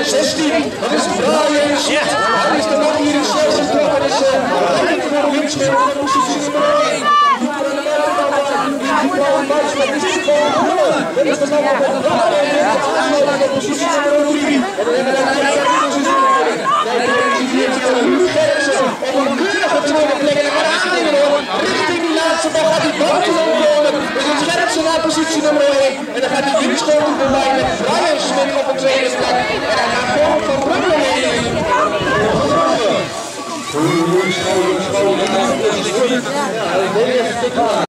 16. Dat is Brian Schmidt. Hij is de man die in de snelste getrokken is. Hij voor de windspeler van de positie nummer 1. Dat is de man op de positie nummer 3. En dan hebben we op een keurige tweede plek. En dan gaat hij hoor. Richting die laatste bal gaat hij buitenloop komen. Dus het scherpste naar positie nummer 1. En dan gaat hij inschoten voorbij met Brian Schmidt op de tweede plek. En dan gaat Paul van Rummel mee.